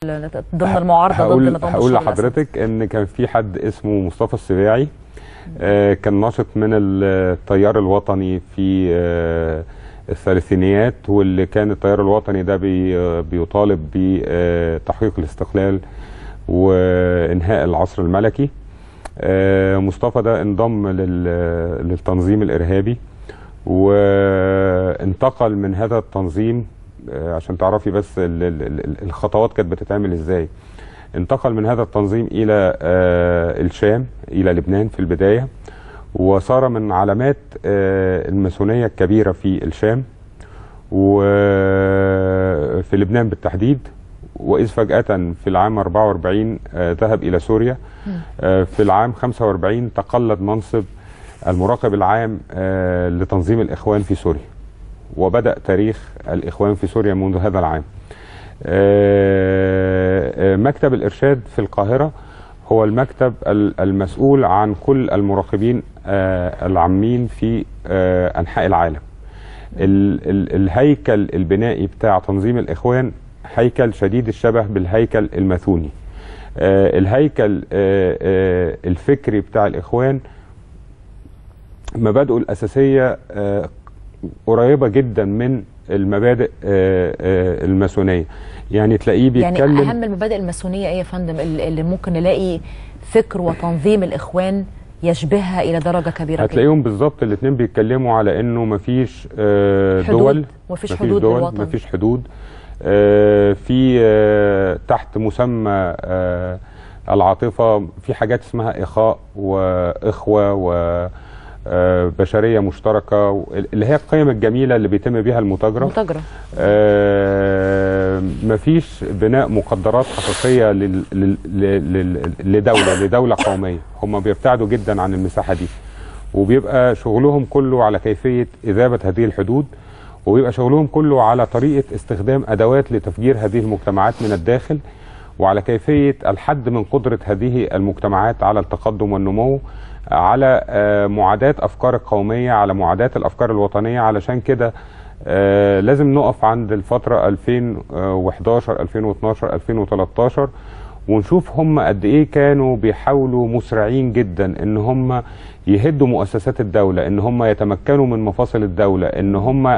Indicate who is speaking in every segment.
Speaker 1: ضمن المعارضه ضد نظام
Speaker 2: هقول لحضرتك ان كان في حد اسمه مصطفى السباعي، كان ناشط من التيار الوطني في الثلاثينيات، واللي كان التيار الوطني ده بيطالب بتحقيق الاستقلال وانهاء العصر الملكي. مصطفى ده انضم للتنظيم الارهابي وانتقل من هذا التنظيم. عشان تعرفي بس الخطوات كانت بتتعمل ازاي. انتقل من هذا التنظيم الى الشام، الى لبنان في البدايه، وصار من علامات الماسونيه الكبيره في الشام وفي لبنان بالتحديد. واذ فجاه في العام 44 ذهب الى سوريا. في العام 45 تقلد منصب المراقب العام لتنظيم الاخوان في سوريا، وبدأ تاريخ الإخوان في سوريا منذ هذا العام. مكتب الإرشاد في القاهرة هو المكتب المسؤول عن كل المراقبين العامين في أنحاء العالم. الهيكل البنائي بتاع تنظيم الإخوان هيكل شديد الشبه بالهيكل الماثوني. الهيكل الفكري بتاع الإخوان مبادئه الأساسية قريبة جدا من المبادئ الماسونية. يعني تلاقيه بيتكلم.
Speaker 1: يعني أهم المبادئ الماسونية إيه يا فندم اللي ممكن نلاقي فكر وتنظيم الإخوان يشبهها إلى درجة كبيرة؟
Speaker 2: هتلاقيهم بالظبط الاثنين بيتكلموا على إنه مفيش دول،
Speaker 1: مفيش حدود للوطن،
Speaker 2: مفيش حدود. في تحت مسمى العاطفة في حاجات اسمها إخاء وإخوة وبشرية مشتركة، اللي هي القيم الجميلة اللي بيتم بيها المتاجرة. مفيش بناء مقدرات حقيقية لدولة قومية. هم بيبتعدوا جدا عن المساحة دي، وبيبقى شغلهم كله على كيفية إذابة هذه الحدود، وبيبقى شغلهم كله على طريقة استخدام أدوات لتفجير هذه المجتمعات من الداخل، وعلى كيفية الحد من قدرة هذه المجتمعات على التقدم والنمو، على معاداة أفكار القومية، على معاداة الأفكار الوطنية. علشان كده لازم نقف عند الفترة 2011 2012 2013 ونشوف هم قد إيه كانوا بيحاولوا مسرعين جدا إن هم يهدوا مؤسسات الدولة، إن هم يتمكنوا من مفاصل الدولة، إن هم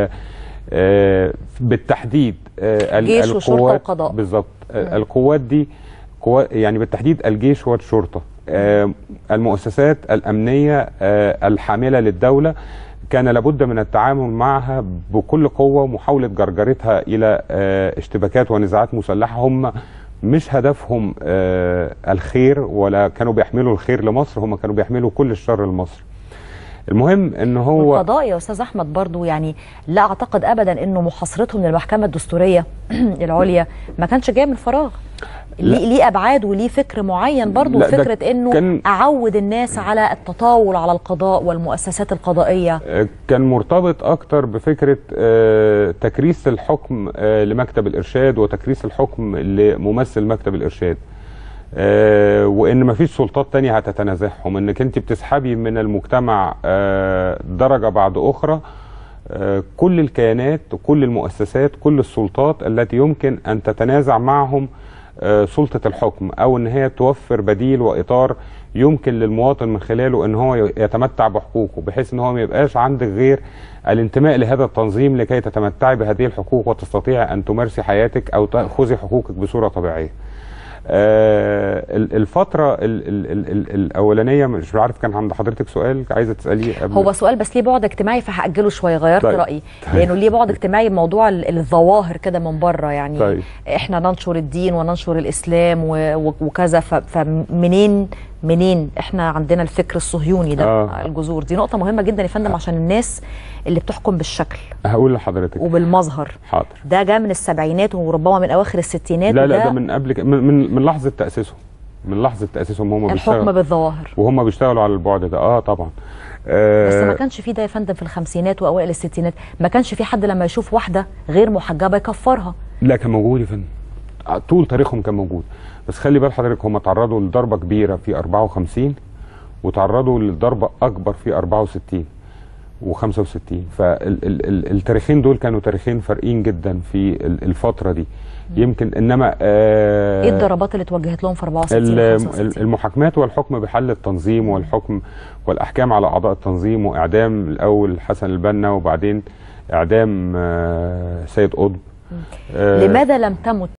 Speaker 2: بالتحديد
Speaker 1: الجيش والشرطة والقضاء.
Speaker 2: بالظبط. القوات دي يعني بالتحديد الجيش والشرطة، المؤسسات الأمنية الحاملة للدولة، كان لابد من التعامل معها بكل قوة ومحاولة جرجرتها إلى اشتباكات ونزاعات مسلحة. هم مش هدفهم الخير، ولا كانوا بيحملوا الخير لمصر، هم كانوا بيحملوا كل الشر لمصر. المهم ان هو
Speaker 1: القضاء يا استاذ احمد برضو، يعني لا اعتقد ابدا انه محاصرتهم للمحكمة الدستورية العليا ما كانش جاي من فراغ. ليه ابعاد وليه فكر معين برضو، فكره انه اعود الناس على التطاول على القضاء والمؤسسات القضائيه.
Speaker 2: كان مرتبط اكتر بفكره تكريس الحكم لمكتب الارشاد وتكريس الحكم لممثل مكتب الارشاد، وان مفيش سلطات تانية هتتنازعهم، انك انت بتسحبي من المجتمع درجه بعد اخرى كل الكيانات وكل المؤسسات، كل السلطات التي يمكن ان تتنازع معهم سلطة الحكم، أو أن هي توفر بديل وإطار يمكن للمواطن من خلاله أن هو يتمتع بحقوقه، بحيث أن هو ما يبقاش عندك غير الانتماء لهذا التنظيم لكي تتمتعي بهذه الحقوق وتستطيع أن تمارسي حياتك أو تأخذي حقوقك بصورة طبيعية. الفترة الأولانية، مش عارف كان عند حضرتك سؤال عايزة تسأليه قبل.
Speaker 1: هو سؤال بس ليه بعد اجتماعي فهأجله شوية، غيرت رأيي لأنه ليه بعد اجتماعي بموضوع الظواهر كده من بره. يعني احنا ننشر الدين وننشر الإسلام وكذا، منين احنا عندنا الفكر الصهيوني ده؟ الجذور دي نقطة مهمة جدا يا فندم عشان الناس اللي بتحكم بالشكل.
Speaker 2: هقول لحضرتك
Speaker 1: وبالمظهر.
Speaker 2: حاضر.
Speaker 1: ده جاء من السبعينات وربما من أواخر الستينات.
Speaker 2: لا ده من قبل، من لحظة تأسيسهم، من لحظة تأسيسهم هم
Speaker 1: الحكم بالظواهر،
Speaker 2: وهم بيشتغلوا على البعد ده. طبعا.
Speaker 1: بس ما كانش في ده يا فندم في الخمسينات وأوائل الستينات، ما كانش في حد لما يشوف واحدة غير محجبة يكفرها.
Speaker 2: لا كان موجود يا فندم، طول تاريخهم كان موجود. بس خلي بال حضرتك هم تعرضوا لضربة كبيرة في 54 وتعرضوا لضربة أكبر في 64، و65. فالتاريخين دول كانوا تاريخين فارقين جدا في الفتره دي. يمكن انما
Speaker 1: ايه الضربات اللي اتوجهت لهم في 64 و65؟
Speaker 2: المحاكمات والحكم بحل التنظيم والحكم والاحكام على اعضاء التنظيم، واعدام الاول حسن البنا وبعدين اعدام سيد قطب.
Speaker 1: لماذا لم تمت